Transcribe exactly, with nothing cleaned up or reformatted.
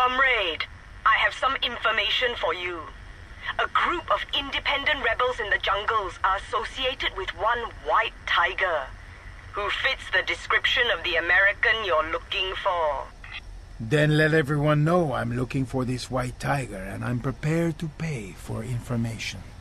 Comrade, I have some information for you. A group of independent rebels in the jungles are associated with one white tiger, who fits the description of the American you're looking for. Then let everyone know I'm looking for this white tiger, and I'm prepared to pay for information.